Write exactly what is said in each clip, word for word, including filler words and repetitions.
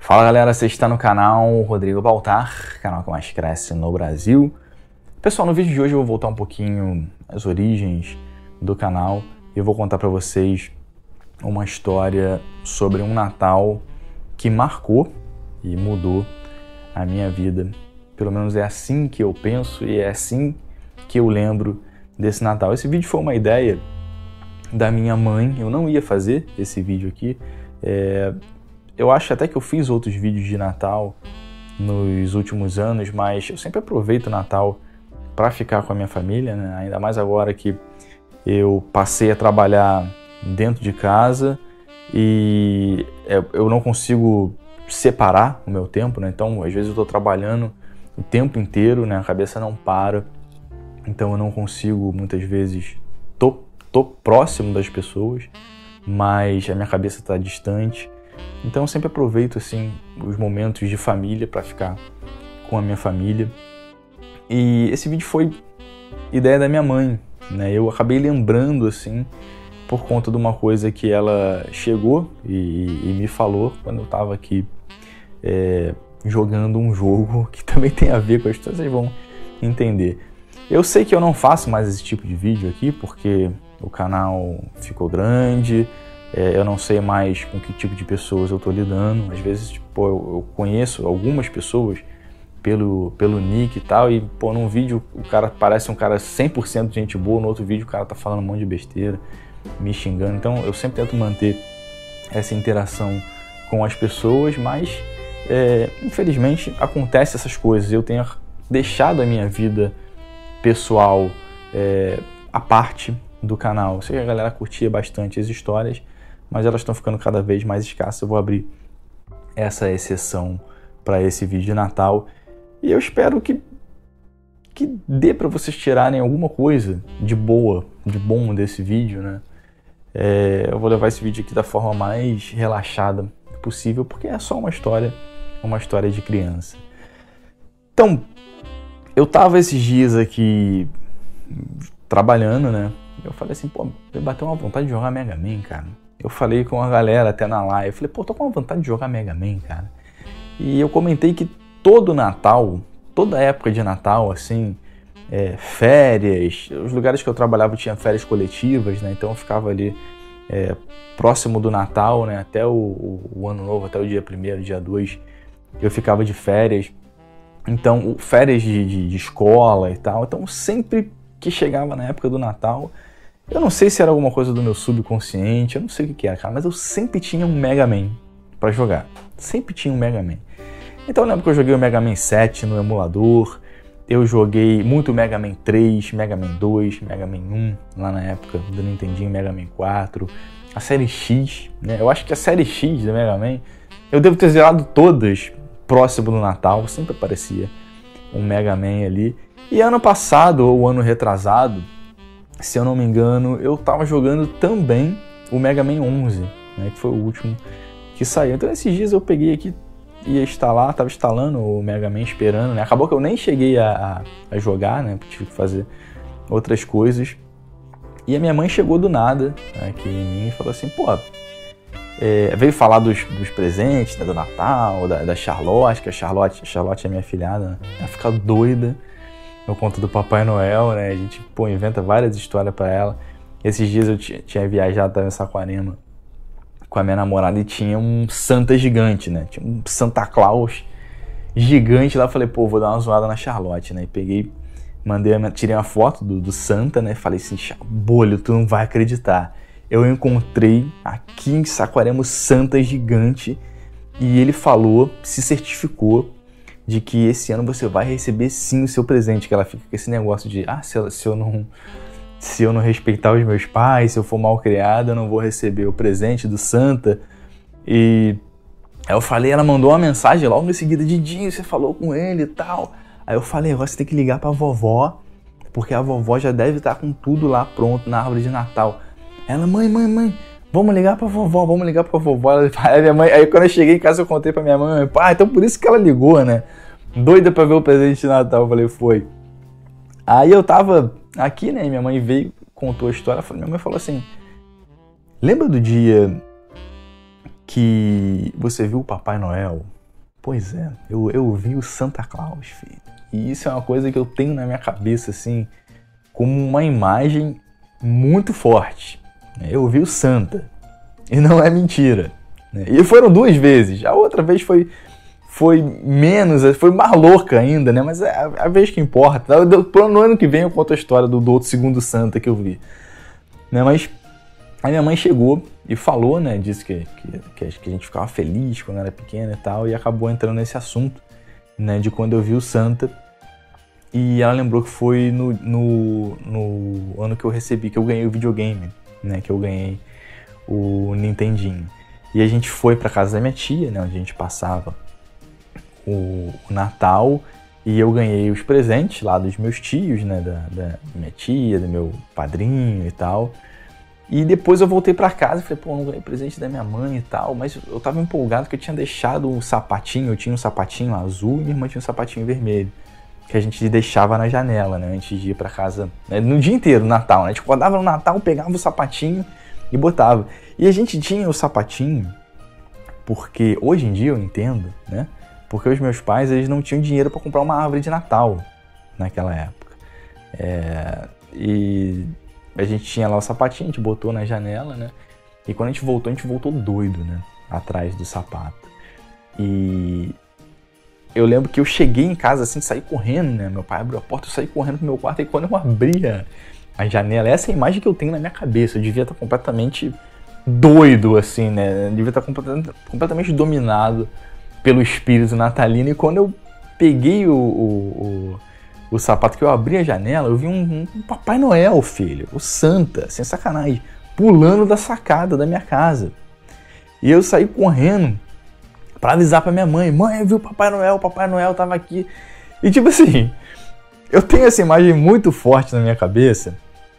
Fala galera, você está no canal Rodrigo Baltar, canal que mais cresce no Brasil. Pessoal, no vídeo de hoje eu vou voltar um pouquinho às origens do canal e eu vou contar para vocês uma história sobre um Natal que marcou e mudou a minha vida. Pelo menos é assim que eu penso e é assim que eu lembro desse Natal. Esse vídeo foi uma ideia da minha mãe, eu não ia fazer esse vídeo aqui. É... Eu acho até que eu fiz outros vídeos de Natal nos últimos anos, mas eu sempre aproveito o Natal para ficar com a minha família, né? Ainda mais agora que eu passei a trabalhar dentro de casa e eu não consigo separar o meu tempo, né? Então, às vezes eu estou trabalhando o tempo inteiro, né? A cabeça não para, então eu não consigo, muitas vezes, tô, tô próximo das pessoas, mas a minha cabeça está distante. Então eu sempre aproveito assim os momentos de família para ficar com a minha família. E esse vídeo foi ideia da minha mãe, né? Eu acabei lembrando assim por conta de uma coisa que ela chegou e, e me falou quando eu estava aqui é, jogando um jogo que também tem a ver com a história, vocês vão entender. Eu sei que eu não faço mais esse tipo de vídeo aqui porque o canal ficou grande. É, eu não sei mais com que tipo de pessoas eu estou lidando. Às vezes, tipo, eu, eu conheço algumas pessoas pelo, pelo nick e tal, e pô, num vídeo o cara parece um cara cem por cento de gente boa, no outro vídeo o cara tá falando um monte de besteira, me xingando. Então eu sempre tento manter essa interação com as pessoas, mas é, infelizmente acontece essas coisas. Eu tenho deixado a minha vida pessoal é, à parte do canal. Eu sei que a galera curtia bastante as histórias, mas elas estão ficando cada vez mais escassas. Eu vou abrir essa exceção para esse vídeo de Natal e eu espero que, que dê para vocês tirarem alguma coisa de boa, de bom desse vídeo, né? É, eu vou levar esse vídeo aqui da forma mais relaxada possível, porque é só uma história, uma história de criança. Então, eu tava esses dias aqui trabalhando, né? Eu falei assim, pô, me bateu uma vontade de jogar Mega Man, cara. Eu falei com a galera até na live, eu falei, pô, tô com uma vontade de jogar Mega Man, cara. E eu comentei que todo Natal, toda época de Natal, assim, é, férias, os lugares que eu trabalhava tinha férias coletivas, né? Então eu ficava ali é, próximo do Natal, né? Até o, o, o Ano Novo, até o dia primeiro, dia dois, eu ficava de férias. Então, férias de, de, de escola e tal. Então, sempre que chegava na época do Natal, eu não sei se era alguma coisa do meu subconsciente, eu não sei o que que era, cara, mas eu sempre tinha um Mega Man pra jogar. Sempre tinha um Mega Man. Então eu lembro que eu joguei o Mega Man sete no emulador, eu joguei muito Mega Man três, Mega Man dois, Mega Man um, lá na época do Nintendinho, Mega Man quatro, a série X, né? Eu acho que a série X do Mega Man, eu devo ter zerado todas próximo do Natal, sempre aparecia um Mega Man ali. E ano passado, ou ano retrasado, se eu não me engano, eu tava jogando também o Mega Man onze, né, que foi o último que saiu. Então esses dias eu peguei aqui, ia instalar, tava instalando o Mega Man, esperando, né? Acabou que eu nem cheguei a, a, a jogar, né, porque tive que fazer outras coisas. E a minha mãe chegou do nada aqui em mim e falou assim, pô, é, veio falar dos, dos presentes, né, do Natal, da, da Charlotte, que a Charlotte, a Charlotte é minha filhada, né? Ela fica doida. Eu conto do Papai Noel, né? A gente, pô, inventa várias histórias pra ela. Esses dias eu t- tinha viajado, tava em Saquarema com a minha namorada e tinha um Santa gigante, né? Tinha um Santa Claus gigante lá. Eu falei, pô, vou dar uma zoada na Charlotte, né? E peguei, mandei, tirei uma foto do, do Santa, né? Falei assim, bolho, tu não vai acreditar. Eu encontrei aqui em Saquarema o Santa gigante e ele falou, se certificou de que esse ano você vai receber sim o seu presente, que ela fica com esse negócio de, ah, se eu, se eu não se eu não respeitar os meus pais, se eu for mal criada, eu não vou receber o presente do Santa. E aí eu falei, ela mandou uma mensagem logo em seguida, Didinho, você falou com ele e tal. Aí eu falei, agora você tem que ligar pra vovó, porque a vovó já deve estar com tudo lá pronto na árvore de Natal. Ela, mãe, mãe, mãe, vamos ligar pra vovó, vamos ligar pra vovó. Aí, minha mãe, aí quando eu cheguei em casa eu contei pra minha mãe, ah, então por isso que ela ligou, né? Doida pra ver o presente de Natal. Eu falei, foi. Aí eu tava aqui, né? Minha mãe veio, contou a história. Minha mãe falou assim, lembra do dia que você viu o Papai Noel? Pois é, eu, eu vi o Santa Claus, filho. E isso é uma coisa que eu tenho na minha cabeça, assim, como uma imagem muito forte. Eu vi o Santa. E não é mentira. E foram duas vezes. A outra vez foi, foi menos, foi mais louca ainda, né? Mas é a, a vez que importa. No ano que vem eu conto a história do, do outro segundo Santa que eu vi. Né? Mas a minha mãe chegou e falou, né? Disse que, que, que a gente ficava feliz quando era pequena e tal. E acabou entrando nesse assunto, né? De quando eu vi o Santa. E ela lembrou que foi no, no, no ano que eu recebi, que eu ganhei o videogame, né? Que eu ganhei o Nintendinho. E a gente foi pra casa da minha tia, né? Onde a gente passava o, o Natal. E eu ganhei os presentes lá dos meus tios, né? Da, da minha tia, do meu padrinho e tal. E depois eu voltei pra casa e falei, pô, não ganhei presente da minha mãe e tal. Mas eu tava empolgado que eu tinha deixado um sapatinho. Eu tinha um sapatinho azul e minha irmã tinha um sapatinho vermelho. Que a gente deixava na janela, né? Antes de ir pra casa. Né, no dia inteiro, no Natal, né? A gente acordava no Natal, pegava o sapatinho e botava. E a gente tinha o sapatinho porque, hoje em dia eu entendo, né? Porque os meus pais, eles não tinham dinheiro para comprar uma árvore de Natal naquela época. É, e a gente tinha lá o sapatinho, a gente botou na janela, né? E quando a gente voltou, a gente voltou doido, né? Atrás do sapato. E eu lembro que eu cheguei em casa assim, saí correndo, né? Meu pai abriu a porta, eu saí correndo pro meu quarto e quando eu abria a janela, essa é a imagem que eu tenho na minha cabeça. Eu devia estar completamente doido, assim, né? Eu devia estar completamente, completamente dominado pelo espírito natalino. E quando eu peguei o, o, o, o sapato, que eu abri a janela, eu vi um, um Papai Noel, filho. O Santa, sem sacanagem, pulando da sacada da minha casa. E eu saí correndo pra avisar pra minha mãe. Mãe, eu vi o Papai Noel, o Papai Noel tava aqui. E tipo assim, eu tenho essa imagem muito forte na minha cabeça.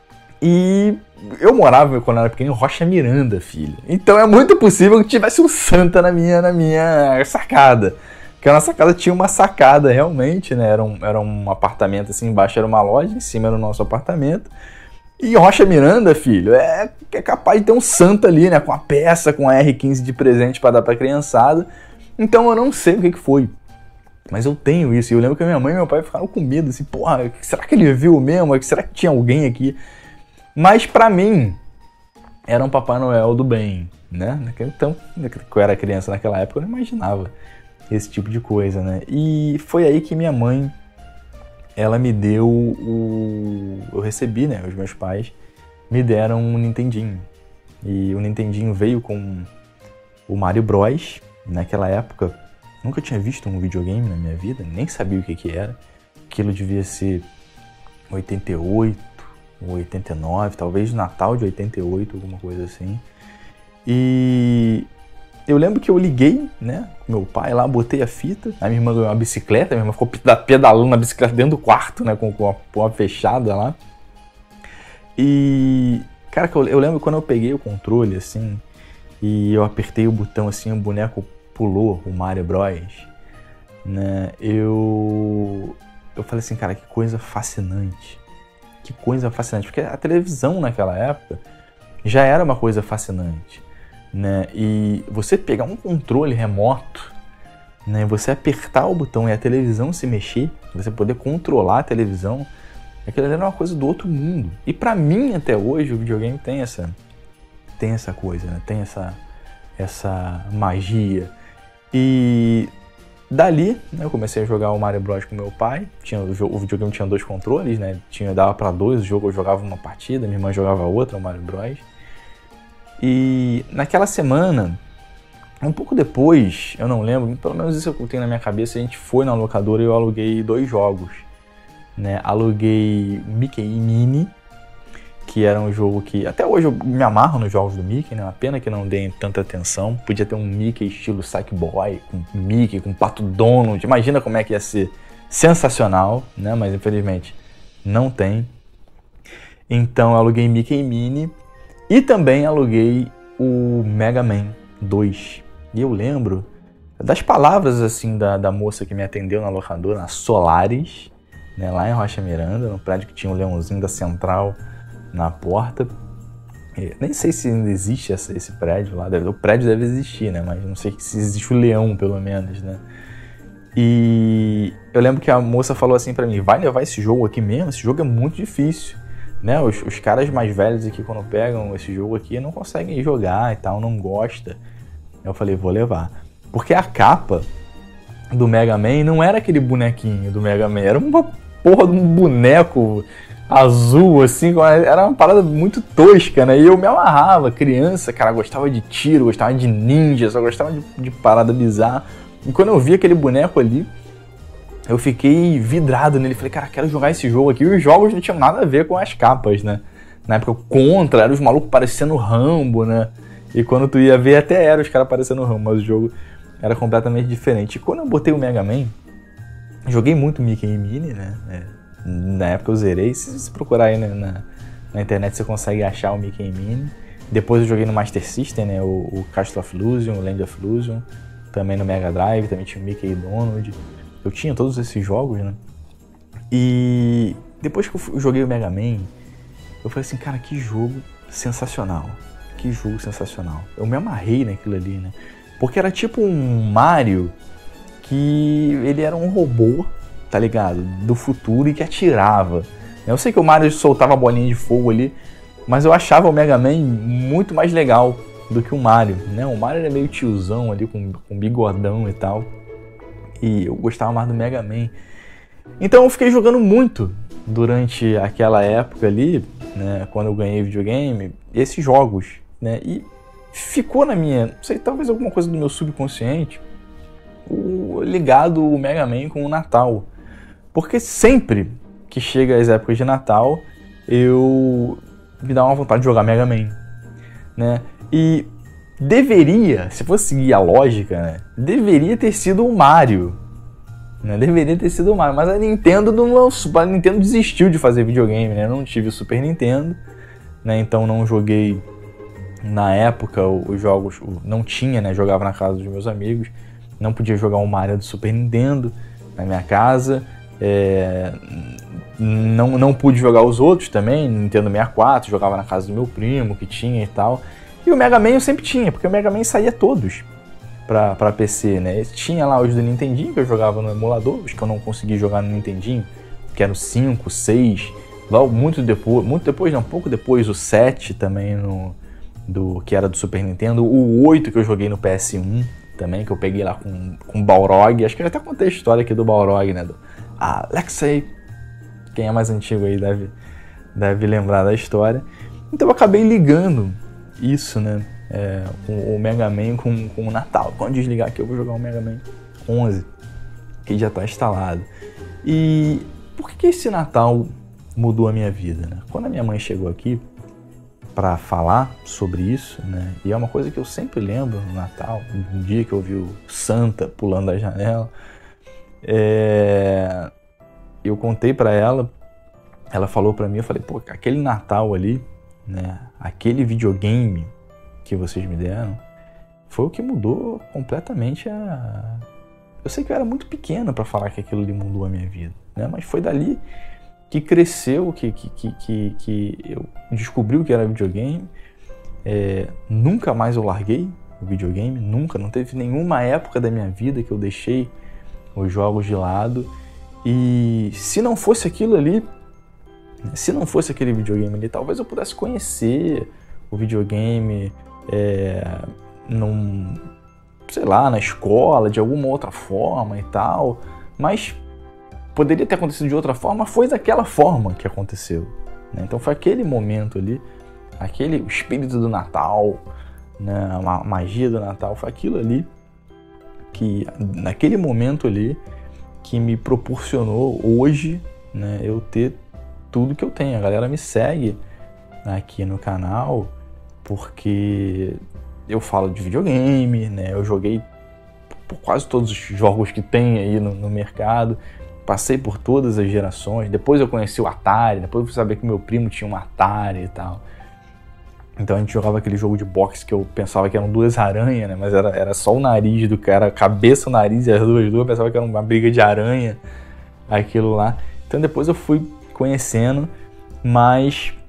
E eu morava, quando eu era pequeno, em Rocha Miranda, filho. Então é muito possível que tivesse um Santa na minha, na minha sacada. Porque a nossa casa tinha uma sacada, realmente, né? Era um, era um apartamento, assim, embaixo era uma loja, em cima era o nosso apartamento. E Rocha Miranda, filho, é, é capaz de ter um Santa ali, né? Com a peça, com a R quinze de presente pra dar pra criançada. Então eu não sei o que que foi. Mas eu tenho isso. E eu lembro que a minha mãe e meu pai ficaram com medo, assim, porra, será que ele viu mesmo? Será que tinha alguém aqui? Mas pra mim, era um Papai Noel do bem, né? Então, quando eu era criança naquela época, eu não imaginava esse tipo de coisa, né? E foi aí que minha mãe, ela me deu o... Eu recebi, né? Os meus pais me deram um Nintendinho. E o Nintendinho veio com o Mario Bros. Naquela época, nunca tinha visto um videogame na minha vida, nem sabia o que que era. Aquilo devia ser oitenta e oito, oitenta e nove, talvez Natal de oitenta e oito, alguma coisa assim. E eu lembro que eu liguei, né, com meu pai lá, botei a fita, a minha irmã ganhou uma bicicleta, a minha irmã ficou pedalando na bicicleta dentro do quarto, né, com, com a porta fechada lá. E, cara, eu lembro quando eu peguei o controle, assim, e eu apertei o botão, assim, o boneco pulou, o Mario Bros, né, eu... Eu falei assim, cara, que coisa fascinante. Que coisa fascinante, porque a televisão naquela época já era uma coisa fascinante, né? E você pegar um controle remoto, né? Você apertar o botão e a televisão se mexer, você poder controlar a televisão, aquilo era uma coisa do outro mundo. E pra mim, até hoje, o videogame tem essa, tem essa coisa, né? Tem essa, essa magia. E dali, né, eu comecei a jogar o Mario Bros com meu pai. Tinha, o, o videogame tinha dois controles, né? Tinha, dava pra dois, o jogo eu jogava uma partida, minha irmã jogava outra, o Mario Bros. E naquela semana, um pouco depois, eu não lembro, pelo menos isso eu tenho na minha cabeça, a gente foi na locadora e eu aluguei dois jogos, né? Aluguei Mickey e Minnie, que era um jogo que... Até hoje eu me amarro nos jogos do Mickey, né? Uma pena que não deem tanta atenção. Podia ter um Mickey estilo Sackboy, com Mickey, com Pato Donald. Imagina como é que ia ser sensacional, né? Mas infelizmente não tem. Então eu aluguei Mickey e Minnie. E também aluguei o Mega Man dois. E eu lembro das palavras, assim, da, da moça que me atendeu na locadora, na Solaris, né? Lá em Rocha Miranda, no prédio que tinha o leãozinho da Central na porta. Eu nem sei se ainda existe essa, esse prédio lá. Deve, o prédio deve existir, né? Mas não sei se existe o leão, pelo menos, né? E eu lembro que a moça falou assim pra mim, vai levar esse jogo aqui mesmo? Esse jogo é muito difícil, né? Os, os caras mais velhos aqui, quando pegam esse jogo aqui, não conseguem jogar e tal, não gosta. Eu falei, vou levar. Porque a capa do Mega Man não era aquele bonequinho do Mega Man, era uma porra de um boneco azul, assim, era uma parada muito tosca, né? E eu me amarrava, criança, cara, gostava de tiro, gostava de ninja, só gostava de, de parada bizarra. E quando eu vi aquele boneco ali, eu fiquei vidrado nele. Falei, cara, quero jogar esse jogo aqui. E os jogos não tinham nada a ver com as capas, né? Na época, Contra, eram os malucos parecendo Rambo, né? E quando tu ia ver, até eram os caras parecendo Rambo, mas o jogo era completamente diferente. E quando eu botei o Mega Man, joguei muito Mickey e Minnie, né? É. Na época eu zerei, se você procurar aí na, na, na internet você consegue achar o Mickey e Minnie. Depois eu joguei no Master System, né, o, o Castle of Illusion, o Land of Illusion, também no Mega Drive, também tinha o Mickey e Donald. Eu tinha todos esses jogos, né. E depois que eu joguei o Mega Man, eu falei assim, cara, que jogo sensacional, que jogo sensacional. Eu me amarrei naquilo ali, né, porque era tipo um Mario que ele era um robô, tá ligado? Do futuro e que atirava. Eu sei que o Mario soltava a bolinha de fogo ali, mas eu achava o Mega Man muito mais legal do que o Mario, né? O Mario era meio tiozão ali, com, com bigodão e tal. E eu gostava mais do Mega Man. Então eu fiquei jogando muito durante aquela época ali, né? Quando eu ganhei videogame, esses jogos, né? E ficou na minha, não sei, talvez alguma coisa do meu subconsciente, o, ligado o Mega Man com o Natal. Porque sempre que chega as épocas de Natal, eu me dá uma vontade de jogar Mega Man, né? E deveria, se fosse seguir a lógica, né? Deveria ter sido o Mario, né? Deveria ter sido o Mario, mas a Nintendo não, a Nintendo desistiu de fazer videogame, né? Eu não tive o Super Nintendo, né? Então não joguei na época os jogos, não tinha, né? Jogava na casa dos meus amigos, não podia jogar o Mario do Super Nintendo na minha casa. É, não, não pude jogar os outros também, Nintendo sessenta e quatro, jogava na casa do meu primo que tinha e tal. E o Mega Man eu sempre tinha, porque o Mega Man saía todos pra, pra P C, né? Tinha lá os do Nintendinho que eu jogava no emulador, os que eu não consegui jogar no Nintendinho, que eram o cinco, seis, logo muito depois, muito depois não, pouco depois o sete também, no, do, que era do Super Nintendo, o oito que eu joguei no P S um também, que eu peguei lá com, com o Balrog. Acho que eu até contei a história aqui do Balrog, né? Do Alexei. Quem é mais antigo aí deve, deve lembrar da história. Então eu acabei ligando isso, né? É, o, o Mega Man com, com o Natal. Quando desligar aqui eu vou jogar o Mega Man onze, que já está instalado. E por que, que esse Natal mudou a minha vida, né? Quando a minha mãe chegou aqui para falar sobre isso, né? E é uma coisa que eu sempre lembro no Natal, um dia que eu vi o Santa pulando da janela, é... eu contei para ela, ela falou para mim, eu falei, pô, aquele Natal ali, né? Aquele videogame que vocês me deram, foi o que mudou completamente a... Eu sei que eu era muito pequeno para falar que aquilo ali mudou a minha vida, né? Mas foi dali que cresceu, que, que, que, que eu descobri o que era videogame. É, nunca mais eu larguei o videogame, nunca, não teve nenhuma época da minha vida que eu deixei os jogos de lado. E se não fosse aquilo ali, se não fosse aquele videogame ali, talvez eu pudesse conhecer o videogame é, num, sei lá, na escola, de alguma outra forma e tal, mas poderia ter acontecido de outra forma, mas foi daquela forma que aconteceu, né? Então foi aquele momento ali, aquele o espírito do Natal, né? A magia do Natal, foi aquilo ali que, naquele momento ali, que me proporcionou hoje, né, eu ter tudo que eu tenho. A galera me segue aqui no canal porque eu falo de videogame, né? Eu joguei por quase todos os jogos que tem aí no, no mercado. Passei por todas as gerações. Depois eu conheci o Atari. Depois eu fui saber que meu primo tinha um Atari e tal. Então a gente jogava aquele jogo de boxe que eu pensava que eram duas aranhas, né? Mas era, era só o nariz do cara, a cabeça, o nariz e as duas duas. Eu pensava que era uma briga de aranha, aquilo lá. Então depois eu fui conhecendo, mas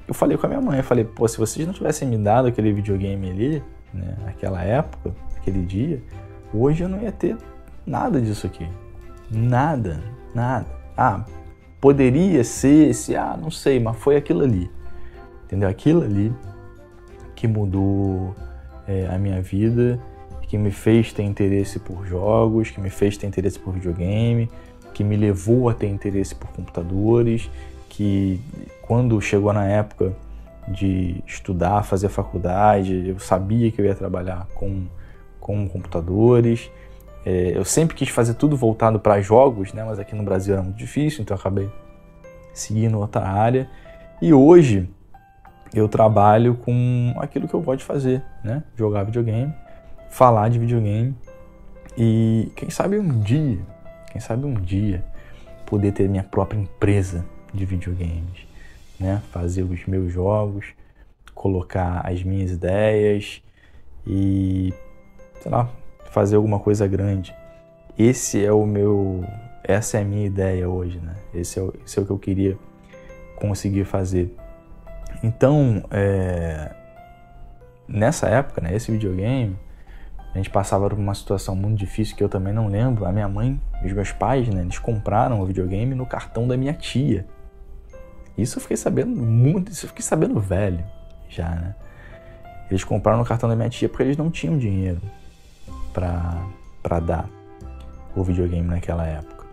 eu falei com a minha mãe, eu falei, pô, se vocês não tivessem me dado aquele videogame ali, né, naquela época, aquele dia, hoje eu não ia ter nada disso aqui. Nada, nada. Ah, poderia ser esse, ah, não sei, mas foi aquilo ali. Entendeu? Aquilo ali que mudou é, a minha vida, que me fez ter interesse por jogos, que me fez ter interesse por videogame, que me levou a ter interesse por computadores, que quando chegou na época de estudar, fazer faculdade, eu sabia que eu ia trabalhar com, com computadores. É, eu sempre quis fazer tudo voltado para jogos, né? Mas aqui no Brasil era muito difícil, então eu acabei seguindo outra área. E hoje eu trabalho com aquilo que eu gosto de fazer, né? Jogar videogame, falar de videogame e quem sabe um dia, quem sabe um dia poder ter minha própria empresa de videogames, né? Fazer os meus jogos, colocar as minhas ideias e, sei lá, fazer alguma coisa grande. Esse é o meu, essa é a minha ideia hoje, né? Esse é o, esse é o que eu queria conseguir fazer. Então, é, nessa época, né, esse videogame, a gente passava por uma situação muito difícil que eu também não lembro. A minha mãe e os meus pais, né, eles compraram o videogame no cartão da minha tia. Isso eu fiquei sabendo muito, isso eu fiquei sabendo velho já, né? Eles compraram no cartão da minha tia porque eles não tinham dinheiro para para dar o videogame naquela época.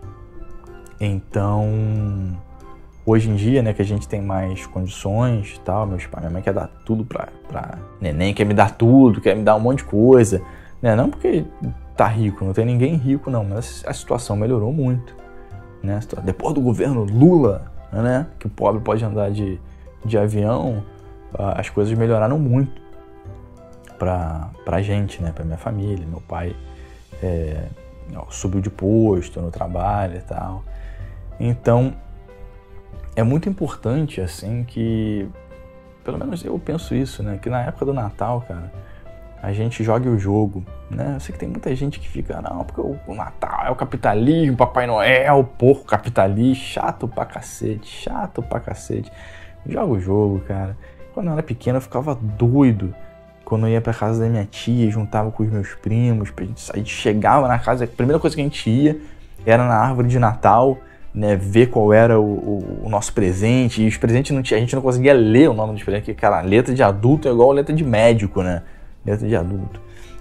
Então, hoje em dia, né, que a gente tem mais condições e tal, meus pais, minha mãe quer dar tudo pra, pra neném, quer me dar tudo, quer me dar um monte de coisa, né? Não porque tá rico, não tem ninguém rico não, mas a situação melhorou muito, né? Depois do governo Lula, né, que o pobre pode andar de, de avião, as coisas melhoraram muito pra, pra gente, né, pra minha família. Meu pai é, subiu de posto no trabalho e tal. Então, é muito importante, assim, que, pelo menos eu penso isso, né, que na época do Natal, cara, a gente jogue o jogo, né? Eu sei que tem muita gente que fica, não, porque o Natal é o capitalismo, Papai Noel, porco capitalista, chato pra cacete, chato pra cacete. Joga o jogo, cara. Quando eu era pequeno eu ficava doido quando eu ia pra casa da minha tia, juntava com os meus primos, pra gente sair, chegava na casa, a primeira coisa que a gente ia era na árvore de Natal, né, ver qual era o, o, o nosso presente, e os presentes não tinha, a gente não conseguia ler o nome dos presentes, porque, cara, letra de adulto é igual a letra de médico, né, letra de adulto.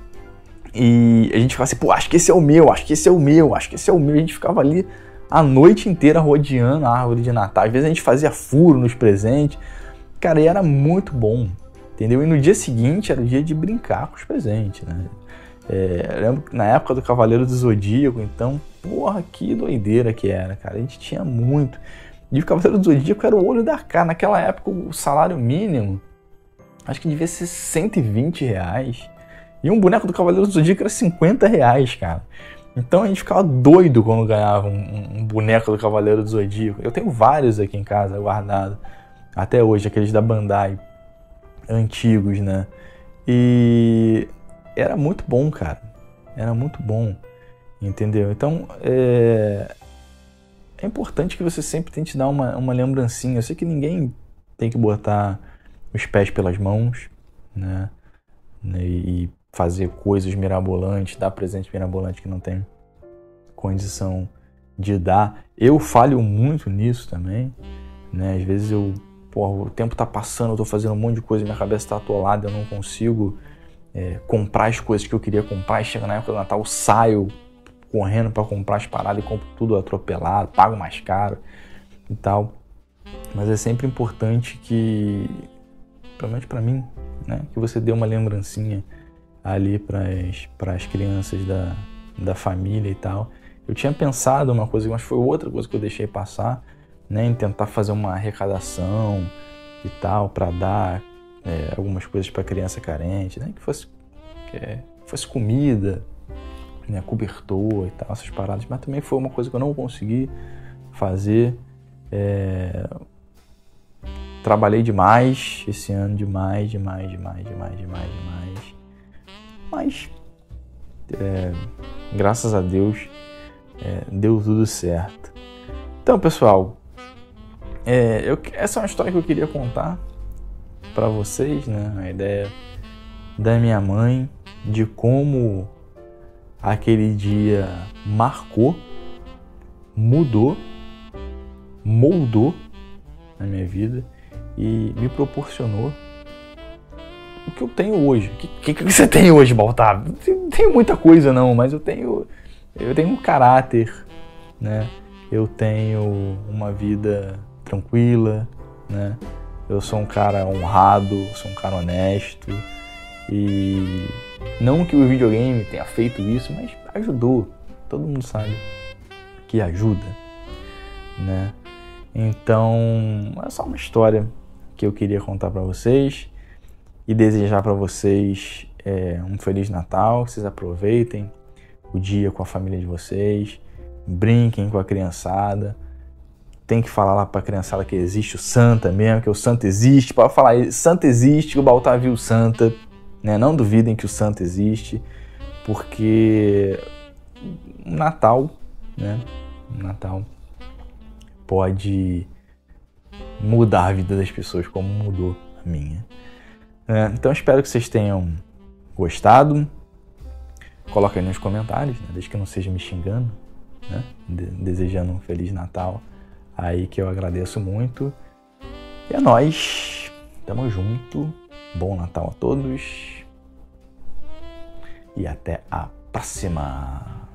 E a gente ficava assim, pô, acho que esse é o meu, acho que esse é o meu, acho que esse é o meu, a gente ficava ali a noite inteira rodeando a árvore de Natal, às vezes a gente fazia furo nos presentes, cara, e era muito bom, entendeu? E no dia seguinte era o dia de brincar com os presentes, né. É, eu lembro que na época do Cavaleiro do Zodíaco, então, porra, que doideira que era, cara. A gente tinha muito. E o Cavaleiro do Zodíaco era o olho da cara. Naquela época, o salário mínimo, acho que devia ser cento e vinte reais. E um boneco do Cavaleiro do Zodíaco era cinquenta reais, cara. Então a gente ficava doido quando ganhava um, um boneco do Cavaleiro do Zodíaco. Eu tenho vários aqui em casa guardados. Até hoje, aqueles da Bandai, antigos, né? E era muito bom, cara. Era muito bom, entendeu? Então, é, é importante que você sempre tente dar uma, uma lembrancinha. Eu sei que ninguém tem que botar os pés pelas mãos, né? E fazer coisas mirabolantes, dar presente mirabolante que não tem condição de dar. Eu falho muito nisso também, né? Às vezes eu, porra, o tempo tá passando, eu tô fazendo um monte de coisa, minha cabeça tá atolada, eu não consigo É, comprar as coisas que eu queria comprar, e chega na época do Natal, eu saio correndo para comprar as paradas e compro tudo atropelado, pago mais caro e tal. Mas é sempre importante que, pelo menos para mim, né, que você dê uma lembrancinha ali para as crianças da, da família e tal. Eu tinha pensado uma coisa, mas foi outra coisa que eu deixei passar, né, em tentar fazer uma arrecadação e tal, para dar É, algumas coisas para criança carente, né? Que fosse, que é, fosse comida, né? Cobertor e tal, essas paradas, mas também foi uma coisa que eu não consegui fazer. É... Trabalhei demais esse ano, demais, demais, demais, demais, demais, demais. Mas, é, graças a Deus, é, deu tudo certo. Então, pessoal, é, eu, essa é uma história que eu queria contar, para vocês, né, a ideia da minha mãe, de como aquele dia marcou, mudou, moldou a minha vida e me proporcionou o que eu tenho hoje. O que, que, que você tem hoje, Baltar? Não tenho muita coisa não, mas eu tenho, eu tenho um caráter, né? Eu tenho uma vida tranquila, né? Eu sou um cara honrado, sou um cara honesto e não que o videogame tenha feito isso, mas ajudou. Todo mundo sabe que ajuda, né? Então, é só uma história que eu queria contar para vocês e desejar para vocês é, um Feliz Natal, que vocês aproveitem o dia com a família de vocês, brinquem com a criançada. Tem que falar lá pra criançada que existe o Santa mesmo, que o Santa existe. Pode falar, Santa existe, que o Baltar viu o Santa, né? Não duvidem que o Santa existe, porque o Natal, né? O Natal pode mudar a vida das pessoas como mudou a minha. É, então espero que vocês tenham gostado. Coloca aí nos comentários, né? Desde que não seja me xingando, né? De- desejando um Feliz Natal. Aí que eu agradeço muito. E é nóis. Tamo junto. Bom Natal a todos. E até a próxima.